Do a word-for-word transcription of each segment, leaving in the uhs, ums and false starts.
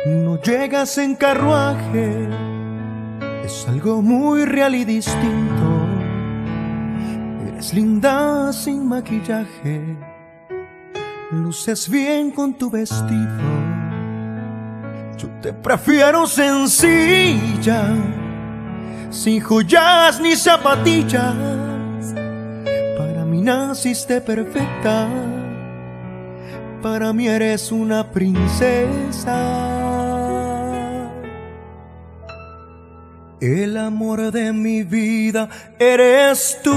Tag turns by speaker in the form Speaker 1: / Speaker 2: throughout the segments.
Speaker 1: No llegas en carruaje, es algo muy real y distinto. Eres linda sin maquillaje, luces bien con tu vestido. Yo te prefiero sencilla, sin joyas ni zapatillas. Para mí naciste perfecta, para mí eres una princesa. El amor de mi vida eres tú,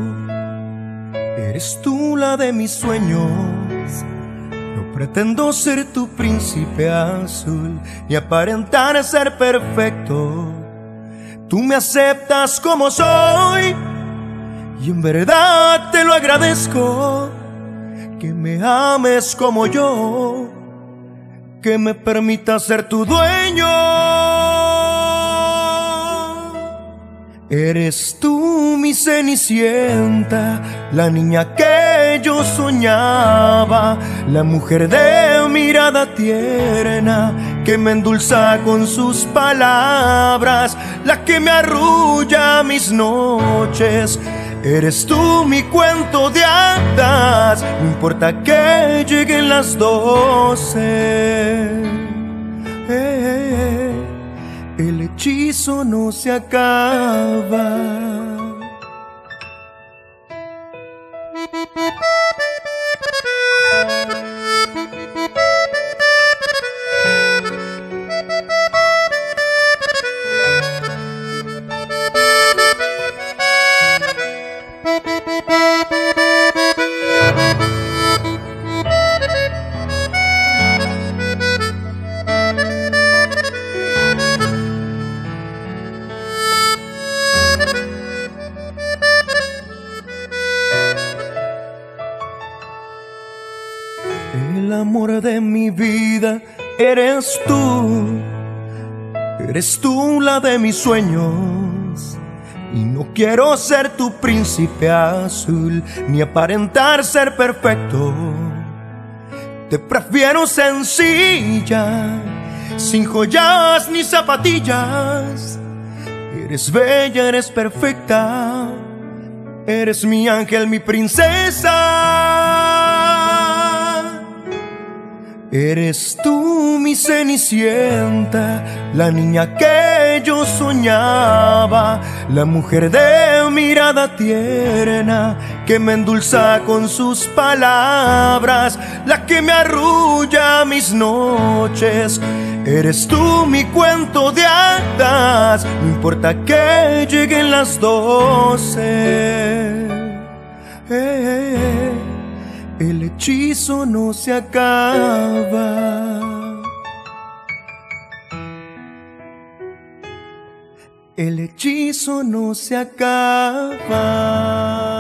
Speaker 1: eres tú la de mis sueños. No pretendo ser tu príncipe azul ni aparentar ser perfecto. Tú me aceptas como soy y en verdad te lo agradezco. Que me ames como yo, que me permitas ser tu dueño. Eres tú mi cenicienta, la niña que yo soñaba, la mujer de mirada tierna que me endulza con sus palabras, la que me arrulla mis noches. Eres tú mi cuento de hadas, no importa que lleguen las doce. Eh, el hechizo no se acaba. El amor de mi vida eres tú, eres tú la de mis sueños. Y no quiero ser tu príncipe azul ni aparentar ser perfecto. Te prefiero sencilla, sin joyas ni zapatillas. Eres bella, eres perfecta, eres mi ángel, mi princesa. Eres tú mi cenicienta, la niña que yo soñaba, la mujer de mirada tierna que me endulza con sus palabras, la que me arrulla mis noches. Eres tú mi cuento de hadas, no importa que lleguen las doce. Eh, eh, eh. El hechizo no se acaba. El hechizo no se acaba.